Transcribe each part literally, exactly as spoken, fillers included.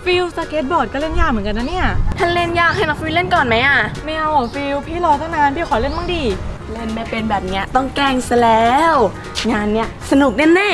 ฟิลสเก็ตบอร์ดก็เล่นยากเหมือนกันนะเนี่ยถ้าเล่นยากให้น้องฟิลเล่นก่อนไหมอ่ะไม่เอาอ่ะฟิลพี่รอตั้งนานพี่ขอเล่นบ้างดิเล่นไม่เป็นแบบเนี้ยต้องแกล้งซะแล้วงานเนี้ยสนุกแน่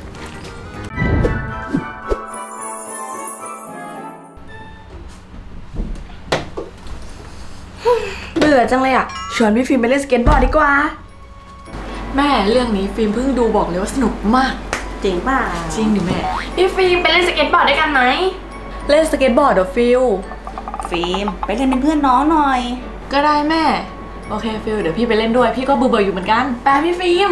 ๆเบื่อจังเลยอ่ะชวนพี่ฟิล์มไปเล่นสเก็ตบอร์ดดีกว่าแม่เรื่องนี้ฟิล์มเพิ่งดูบอกเลยว่าสนุกมากจริงป่ะจริงดิแม่พี่ฟิล์มไปเล่นสเก็ตบอร์ดด้วยกันไหมเล่นสเก็ตบอร์ดเหรอฟิลฟิล์มไปเล่นเป็นเพื่อนน้องหน่อยก็ได้แม่โอเคฟิลเดี๋ยวพี่ไปเล่นด้วยพี่ก็เบื่อๆอยู่เหมือนกันไปพี่ฟิล์ม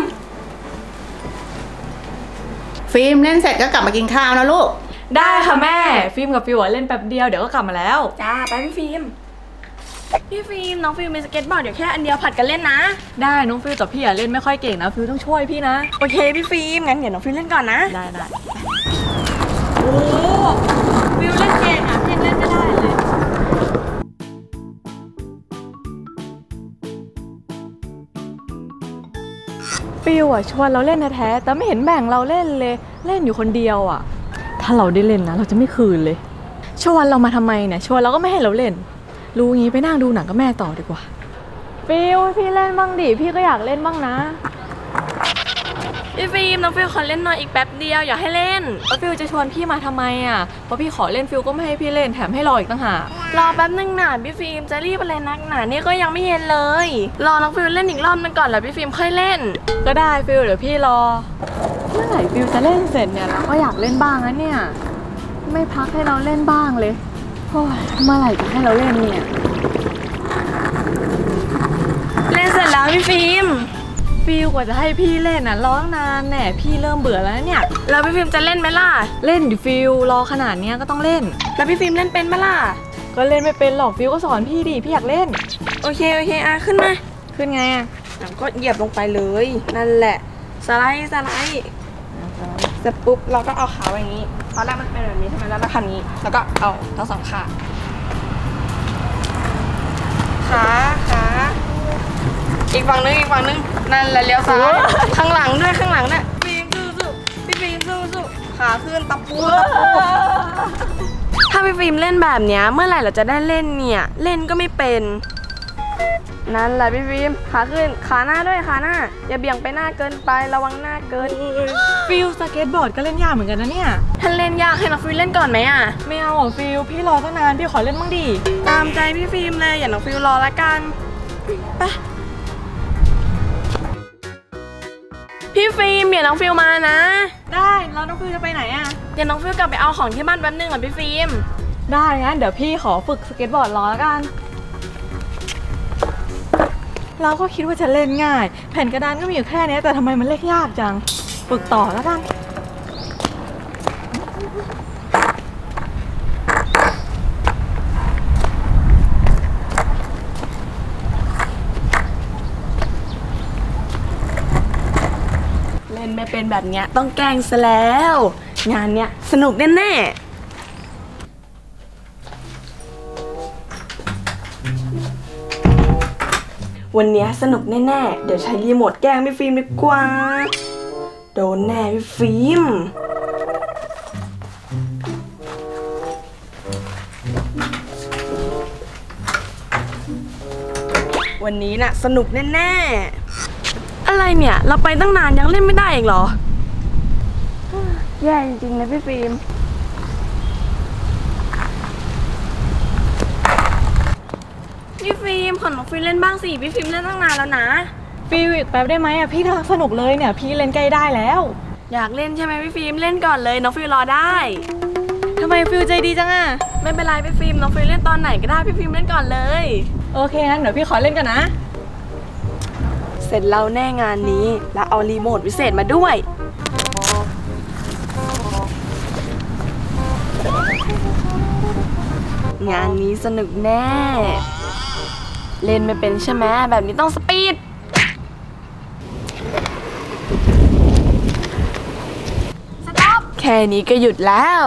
ฟิล์มเล่นเสร็จก็กลับมากินข้าวนะลูกได้ค่ะแม่ฟิล์มกับฟิลเล่นแป๊บเดียวเดี๋ยวก็กลับมาแล้วจ้าไปพี่ฟิล์มพี่ฟิล์มน้องฟิล์มมีสเก็ตบอร์ดเดี๋ยวแค่อันเดียวผัดกันเล่นนะได้น้องฟิลแต่พี่อย่าเล่นไม่ค่อยเก่งนะฟิลต้องช่วยพี่นะโอเคพี่ฟิล์มงั้นเดี๋ยวน้องฟิลเล่นก่อนนะได้ได้โอ้ฟิลเล่นเก่งอ่ะพี่เล่นไม่ได้เลยฟิลอ่ะชวนเราเล่นแท้ๆแต่ไม่เห็นแบ่งเราเล่นเลยเล่นอยู่คนเดียวอ่ะถ้าเราได้เล่นนะเราจะไม่คืนเลยชวนเรามาทำไมเนี่ยชวนเราก็ไม่ให้เราเล่นรู้งี้ไปนั่งดูหนังกับแม่ต่อดีกว่าฟิลพี่เล่นบ้างดิพี่ก็อยากเล่นบ้างนะพี่ฟิล์มน้องฟิลขอเล่นหน่อยอีกแป๊บเดียวอยากให้เล่นแล้วฟิลจะชวนพี่มาทำไมอ่ะเพราะพี่ขอเล่นฟิลก็ไม่ให้พี่เล่นแถมให้รออีกตั้งหากรอแป๊บนึงหน่าพี่ฟิล์มจะรีบอะไรนักหนานี่ก็ยังไม่เย็นเลยรอน้องฟิลเล่นอีกรอบนึงก่อนแล้วพี่ฟิล์มค่อยเล่นก็ได้ฟิลเดี๋ยวพี่รอเมื่อไหร่ฟิลจะเล่นเสร็จเนี่ยเราก็อยากเล่นบ้างนะเนี่ยไม่พักให้เราเล่นบ้างเลยโอ้ยเมื่อไหร่จะให้เราเล่นเนี่ยเล่นเสร็จแล้วพี่ฟิล์มฟิลกว่าจะให้พี่เล่นน่ะรอตั้งนานแน่พี่เริ่มเบื่อแล้วเนี่ยแล้วพี่ฟิล์มจะเล่นไหมล่ะเล่นดิฟิลรอขนาดนี้ก็ต้องเล่นแล้วพี่ฟิล์มเล่นเป็นไหมล่ะก็เล่นไม่เป็นหรอกฟิลก็สอนพี่ดิพี่อยากเล่นโอเคโอเคอ่ะขึ้นมาขึ้นไงอ่ะก็เหยียบลงไปเลยนั่นแหละสไลด์สไลด์เสร็จปุ๊บเราก็เอาขาอย่างนี้ตอนแรกมันเป็นแบบนี้ใช่ไหมแล้วเราทำนี้แล้วก็เอาทั้งสองขาขาขาอีกฝั่งนึงอีกฝั่งนึงนั่นแหละเลี้ยวซ้ายข้างหลังด้วยข้างหลังเนี่ยฟิล์มสู้สู้พี่ฟิล์มสู้สู้ขาขึ้นตะปูตะปูถ้าพี่ฟิล์มเล่นแบบเนี้ยเมื่อไหร่เราจะได้เล่นเนี่ยเล่นก็ไม่เป็นนั่นแหละพี่ฟิล์มขาขึ้นขาหน้าด้วยขาหน้าอย่าเบี่ยงไปหน้าเกินไประวังหน้าเกินฟิลสเก็ตบอร์ดก็เล่นยากเหมือนกันนะเนี่ยถ้าเล่นยากให้น้องฟิล์มเล่นก่อนไหมอ่ะไม่เอาอ่ะฟิลพี่รอตั้งนานพี่ขอเล่นบ้างดิตามใจพี่ฟิล์มเลยอย่าน้องฟิล์มรอละกันไปพี่ฟิล์มเดี๋ยวน้องฟิลมานะได้แล้วน้องฟิลจะไปไหนอ่ะเดี๋ยวน้องฟิลกลับไปเอาของที่บ้านแป๊บนึงก่อนพี่ฟิล์มได้งั้นเดี๋ยวพี่ขอฝึกสเก็ตบอร์ดรอแล้วกันเราก็คิดว่าจะเล่นง่ายแผ่นกระดานก็มีอยู่แค่นี้แต่ทำไมมันเล่นยากจังฝึกต่อแล้วกันเล่นไม่เป็นแบบเนี้ยต้องแกล้งซะแล้วงานเนี้ยสนุกแน่ๆวันนี้สนุกแน่ๆเดี๋ยวใช้รีโมทแกล้งพี่ฟิล์มดีกว่าโดนแน่พี่ฟิล์มวันนี้น่ะสนุกแน่ๆอะไรเนี่ยเราไปตั้งนานยังเล่นไม่ได้อีกเหรอแย่จริงๆเลยพี่ฟิล์มพี่ฟิล์มขอน้องฟิล์มเล่นบ้างสิพี่ฟิล์มเล่นตั้งนานแล้วนะฟิล์มอีกแป๊บได้ไหมอ่ะพี่กำลังสนุกเลยเนี่ยพี่เล่นใกล้ได้แล้วอยากเล่นใช่ไหมพี่ฟิล์มเล่นก่อนเลยน้องฟิล์มรอได้ทำไมฟิล์มใจดีจังอ่ะไม่เป็นไรพี่ฟิล์มน้องฟิล์มเล่นตอนไหนก็ได้พี่ฟิล์มเล่นก่อนเลยโอเคงั้นเดี๋ยวพี่ขอเล่นกันนะเสร็จแล้วแน่งานนี้แล้วเอารีโมทพิเศษมาด้วยงานนี้สนุกแน่เล่นไม่เป็นใช่ไหมแบบนี้ต้องสปีดสต็อปแค่นี้ก็หยุดแล้ว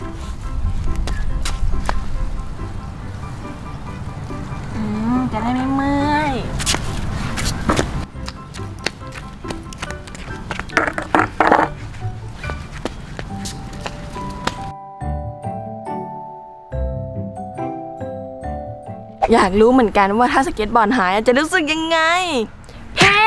อืมจะได้ไม่เมื่อยอยากรู้เหมือนกันว่าถ้าสเก็ตบอร์ดหายจะรู้สึกยังไงเฮ้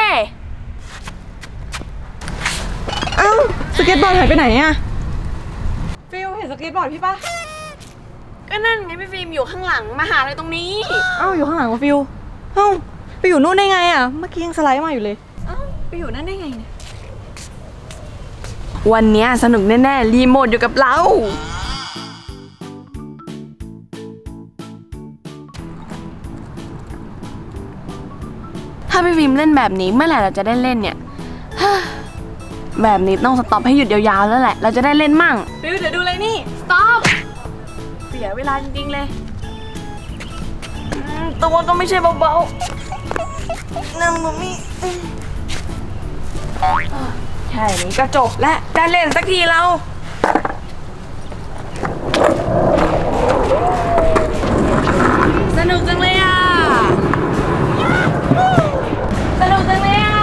เอ้าสเก็ตบอร์ดหายไปไหนอะฟิลเห็นสเก็ตบอร์ดพี่ปะก็นั่นไงพี่ฟิล์มอยู่ข้างหลังมาหาเลยตรงนี้เอ้าอยู่ข้างหลังกับฟิลเอ้าไปอยู่นู่นได้ไงอะเมื่อกี้ยังสไลด์มาอยู่เลยเอ้าไปอยู่นั่นได้ไงเนี่ยวันนี้สนุกแน่ๆรีโมทอยู่กับเราถ้าพี่ฟิล์มเล่นแบบนี้เมื่อไหร่เราจะได้เล่นเนี่ยแบบนี้ต้องสต็อปให้หยุดยาวๆแล้วแหละเราจะได้เล่นมั่งฟิลเดี๋ยวดูเลยนี่สต็อปเสียเวลาจริงๆเลยตัวก็ไม่ใช่เบาๆนั่งตรงนี้แค่นี้ก็จบแล้วได้เล่นสักทีเราสนุกจังเลยอ่ะสนุกจังเลยอ่ะ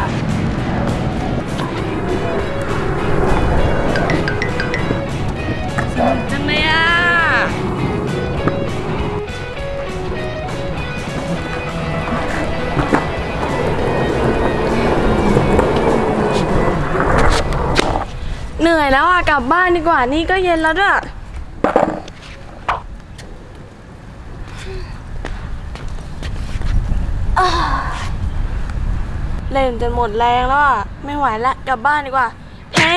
สนุกจังเลยอ่ะเหนื่อยแล้วอ่ะกลับบ้านดีกว่านี่ก็เย็นแล้วด้วยเล่นจนหมดแรงแล้วอ่ะไม่ไหวละกลับบ้านดีกว่าเฮ้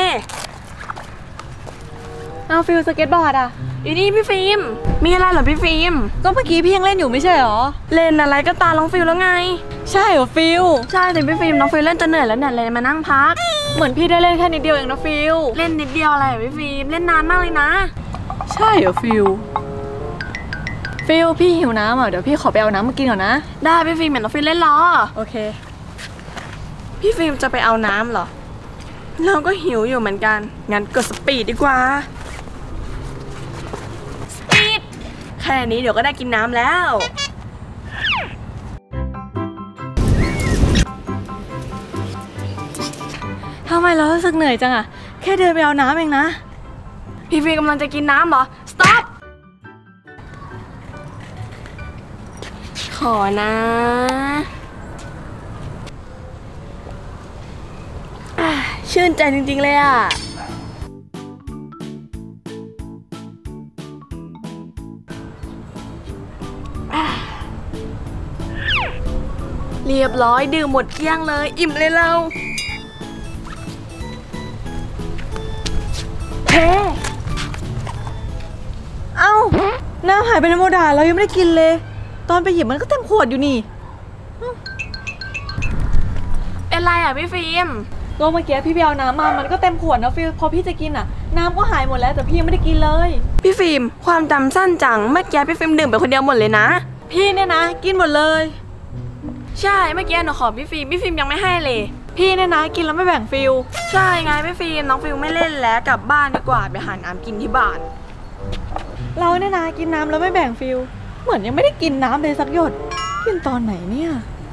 เอาฟิลสเก็ตบอร์ดอ่ะอยู่นี่พี่ฟิล์มมีอะไรเหรอพี่ฟิล์มก็เมื่อกี้พี่ยังเล่นอยู่ไม่ใช่หรอเล่นอะไรก็ตาน้องฟิลแล้วไงใช่เหรอฟิลใช่แต่พี่ฟิล์มน้องฟิลเล่นจนเหนื่อยแล้วเนี่ยเลยมานั่งพักเหมือนพี่ได้เล่นแค่นิดเดียวเองนะฟิลเล่นนิดเดียวอะไรพี่ฟิล์มเล่นนานมากเลยนะใช่เหรอฟิลฟิลพี่หิวน้ำอ่ะเดี๋ยวพี่ขอไปเอาน้ำมากินก่อนนะได้พี่ฟิล์มเหมือนน้องฟิลเล่นรอโอเคพี่ฟิล์มจะไปเอาน้ำเหรอเราก็หิวอยู่เหมือนกันงั้นกดสปีดดีกว่าสปีดแค่นี้เดี๋ยวก็ได้กินน้ำแล้วทำไมเรารู้สึกเหนื่อยจังอะแค่เดินไปเอาน้ำเองนะพี่ฟิล์มกำลังจะกินน้ำเหรอ stop ขอนะชื่นใจจริงๆเลยอ่ะเรียบร้อยดื่มหมดเกลี้ยงเลยอิ่มเลยเราเฮ้เอ้าน้ำหายไปในโมดาเรายังไม่ได้กินเลยตอนไปหยิบมันก็เต็มขวดอยู่นี่เป็นไรอ่ะพี่ฟิล์มก็เมื่อกี้พี่ไปเอาน้ำมามันก็เต็มขวดนะฟิลพอพี่จะกินอ่ะน้ำก็หายหมดแล้วแต่พี่ยังไม่ได้กินเลยพี่ฟิล์มความจำสั้นจังเมื่อกี้พี่ฟิล์มดื่มไปคนเดียวหมดเลยนะพี่เนี่ยนะกินหมดเลยใช่เมื่อกี้หนูขอพี่ฟิล์มพี่ฟิล์มยังไม่ให้เลยพี่เนี่ยนะกินแล้วไม่แบ่งฟิลใช่ไงพี่ฟิล์มน้องฟิลไม่เล่นแล้วกลับบ้านดีกว่าไปหาน้ำกินที่บ้านเราเนี่ยนะกินน้ำแล้วไม่แบ่งฟิลเหมือนยังไม่ได้กินน้ำเลยสักหยดกินตอนไหนเนี่ย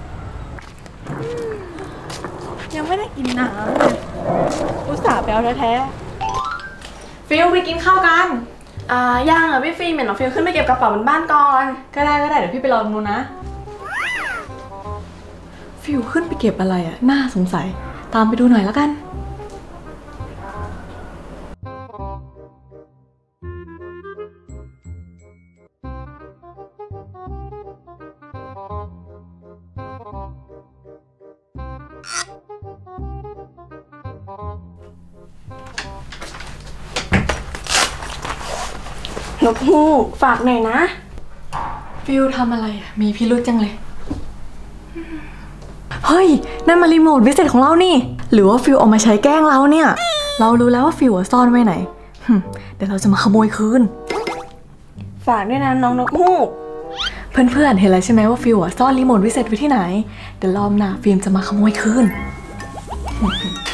ยังไม่ได้กินน้ำเลยอุตส่าห์ไปเอาแท้ๆฟิลไปกินข้าวกันอ่ายังเหรอพี่ฟิล์มเห็นน้องฟิลขึ้นไปเก็บกระเป๋าบนบ้านก่อนก็ได้ก็ได้เดี๋ยวพี่ไปรอตรงนู้นนะฟิลขึ้นไปเก็บอะไรอ่ะน่าสงสัยตามไปดูหน่อยแล้วกันนกฮูกฝากหน่อยนะฟิลทำอะไรอ่ะมีพิรุธจังเลยเฮ้ยนั่นมารีโมทวิเศษของเรานี่หรือว่าฟิลเอามาใช้แกล้งเราเนี่ยเรารู้แล้วว่าฟิลซ่อนไว้ไหนเดี๋ยวเราจะมาขโมยคืนฝากด้วยนะน้องนกฮูกเพื่อนๆเห็นแล้วใช่ไหมว่าฟิลซ่อนรีโมทวิเศษไว้ที่ไหนเดี๋ยวรอบหน้าฟิล์มจะมาขโมยคืน